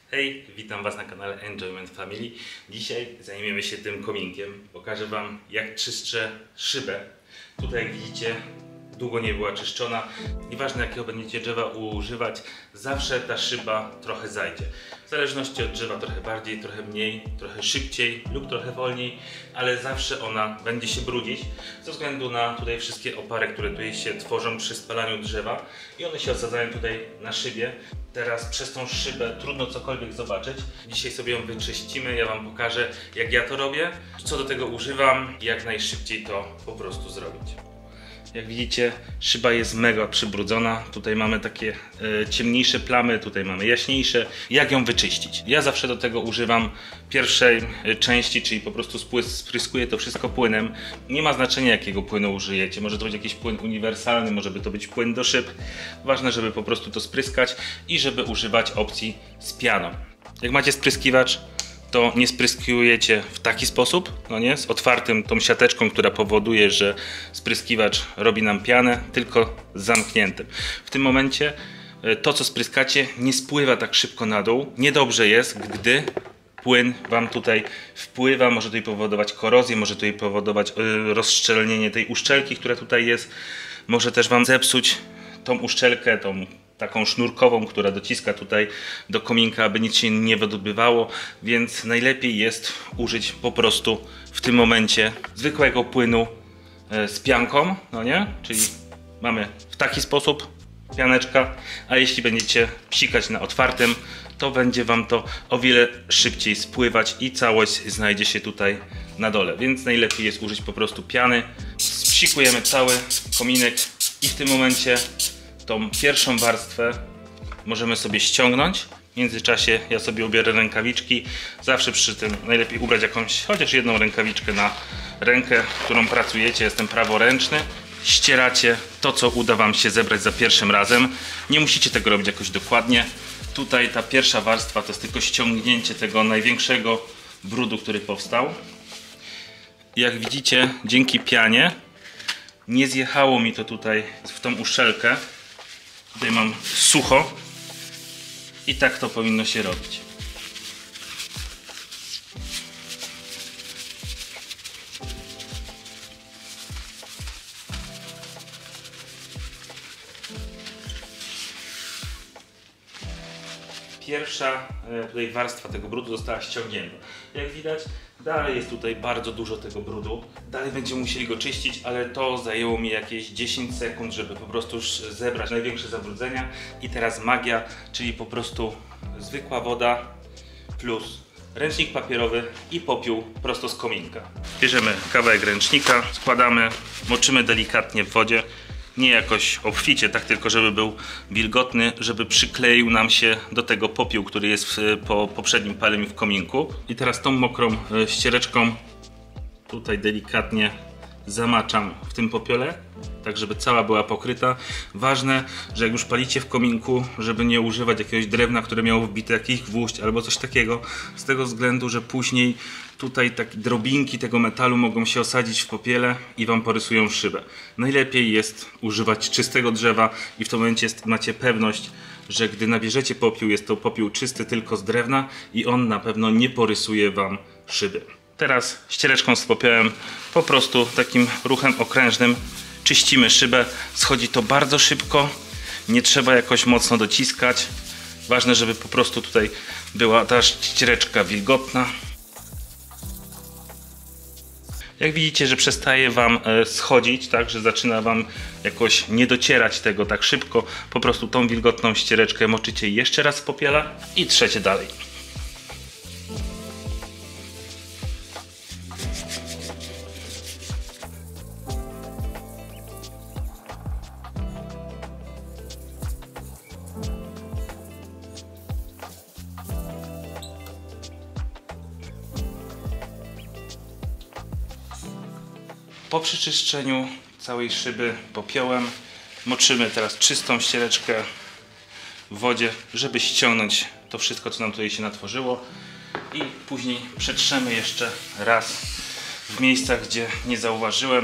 Hej, witam Was na kanale Enjoyment Family. Dzisiaj zajmiemy się tym kominkiem. Pokażę Wam, jak czyszczę szybę. Tutaj jak widzicie, długo nie była czyszczona. Nieważne jakiego będziecie drzewa używać, zawsze ta szyba trochę zajdzie. W zależności od drzewa trochę bardziej, trochę mniej, trochę szybciej lub trochę wolniej, ale zawsze ona będzie się brudzić ze względu na tutaj wszystkie opary, które tutaj się tworzą przy spalaniu drzewa i one się osadzają tutaj na szybie. Teraz przez tą szybę trudno cokolwiek zobaczyć. Dzisiaj sobie ją wyczyścimy, ja Wam pokażę, jak ja to robię, co do tego używam i jak najszybciej to po prostu zrobić. Jak widzicie, szyba jest mega przybrudzona. Tutaj mamy takie ciemniejsze plamy, tutaj mamy jaśniejsze. Jak ją wyczyścić? Ja zawsze do tego używam pierwszej części, czyli po prostu spryskuję to wszystko płynem. Nie ma znaczenia, jakiego płynu użyjecie. Może to być jakiś płyn uniwersalny, może by to być płyn do szyb. Ważne, żeby po prostu to spryskać i żeby używać opcji z pianą. Jak macie spryskiwacz, to nie spryskujecie w taki sposób, no nie, z otwartym tą siateczką, która powoduje, że spryskiwacz robi nam pianę, tylko z zamkniętym. W tym momencie to, co spryskacie, nie spływa tak szybko na dół. Niedobrze jest, gdy płyn Wam tutaj wpływa, może tutaj powodować korozję, może tutaj powodować rozszczelnienie tej uszczelki, która tutaj jest. Może też Wam zepsuć tą uszczelkę, tą taką sznurkową, która dociska tutaj do kominka, aby nic się nie wydobywało, więc najlepiej jest użyć po prostu w tym momencie zwykłego płynu z pianką, no nie? Czyli mamy w taki sposób pianeczka, a jeśli będziecie psikać na otwartym, to będzie Wam to o wiele szybciej spływać i całość znajdzie się tutaj na dole, więc najlepiej jest użyć po prostu piany. Spsikujemy cały kominek i w tym momencie tą pierwszą warstwę możemy sobie ściągnąć. W międzyczasie ja sobie ubiorę rękawiczki. Zawsze przy tym najlepiej ubrać jakąś, chociaż jedną rękawiczkę na rękę, którą pracujecie. Jestem praworęczny. Ścieracie to, co uda Wam się zebrać za pierwszym razem. Nie musicie tego robić jakoś dokładnie. Tutaj ta pierwsza warstwa to jest tylko ściągnięcie tego największego brudu, który powstał. Jak widzicie, dzięki pianie nie zjechało mi to tutaj w tą uszczelkę. Tutaj mam sucho i tak to powinno się robić. Pierwsza tutaj warstwa tego brudu została ściągnięta. Jak widać, dalej jest tutaj bardzo dużo tego brudu. Dalej będziemy musieli go czyścić, ale to zajęło mi jakieś 10 sekund, żeby po prostu już zebrać największe zabrudzenia. I teraz magia, czyli po prostu zwykła woda plus ręcznik papierowy i popiół prosto z kominka. Bierzemy kawałek ręcznika, składamy, moczymy delikatnie w wodzie. Nie jakoś obficie, tak tylko żeby był wilgotny, żeby przykleił nam się do tego popiół, który jest po poprzednim paleniu w kominku. I teraz tą mokrą ściereczką tutaj delikatnie zamaczam w tym popiole, tak żeby cała była pokryta. Ważne, że jak już palicie w kominku, żeby nie używać jakiegoś drewna, które miało wbite jakiś gwóźdź albo coś takiego, z tego względu, że później tutaj takie drobinki tego metalu mogą się osadzić w popiele i Wam porysują szybę. Najlepiej jest używać czystego drzewa i w tym momencie macie pewność, że gdy nabierzecie popiół, jest to popiół czysty tylko z drewna i on na pewno nie porysuje Wam szyby. Teraz ściereczką z popiołem po prostu takim ruchem okrężnym czyścimy szybę. Schodzi to bardzo szybko, nie trzeba jakoś mocno dociskać. Ważne, żeby po prostu tutaj była ta ściereczka wilgotna. Jak widzicie, że przestaje Wam schodzić, tak, że zaczyna Wam jakoś nie docierać tego tak szybko, po prostu tą wilgotną ściereczkę moczycie jeszcze raz w popiele i trzecie dalej. Po przeczyszczeniu całej szyby popiołem moczymy teraz czystą ściereczkę w wodzie, żeby ściągnąć to wszystko, co nam tutaj się natworzyło i później przetrzemy jeszcze raz w miejscach, gdzie nie zauważyłem.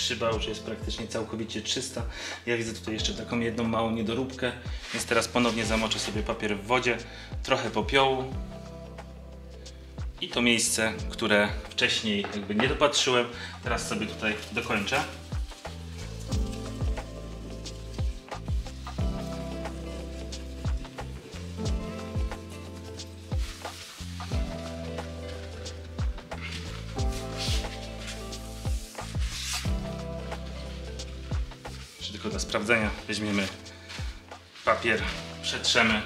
Szyba już jest praktycznie całkowicie czysta. Ja widzę tutaj jeszcze taką jedną małą niedoróbkę, więc teraz ponownie zamoczę sobie papier w wodzie, trochę popiołu i to miejsce, które wcześniej jakby nie dopatrzyłem, teraz sobie tutaj dokończę. Tylko do sprawdzenia weźmiemy papier, przetrzemy.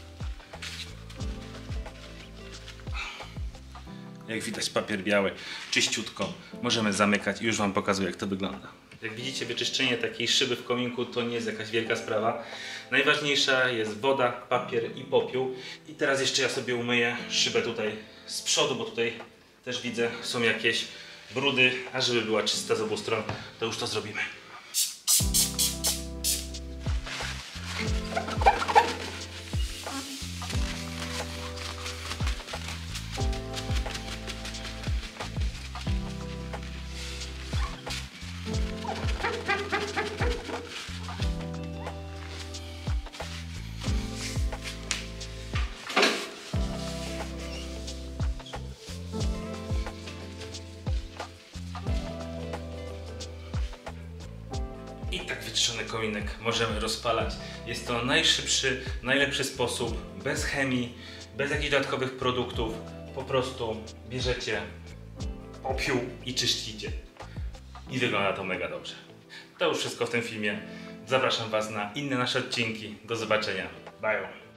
Jak widać, papier biały, czyściutko. Możemy zamykać i już Wam pokazuję, jak to wygląda. Jak widzicie, wyczyszczenie takiej szyby w kominku to nie jest jakaś wielka sprawa. Najważniejsza jest woda, papier i popiół. I teraz jeszcze ja sobie umyję szybę tutaj z przodu, bo tutaj też widzę, są jakieś brudy, a żeby była czysta z obu stron, to już to zrobimy. I tak wyczyszczony kominek możemy rozpalać. Jest to najszybszy, najlepszy sposób, bez chemii, bez jakichś dodatkowych produktów. Po prostu bierzecie popiół i czyścicie. I wygląda to mega dobrze. To już wszystko w tym filmie. Zapraszam Was na inne nasze odcinki. Do zobaczenia. Bye.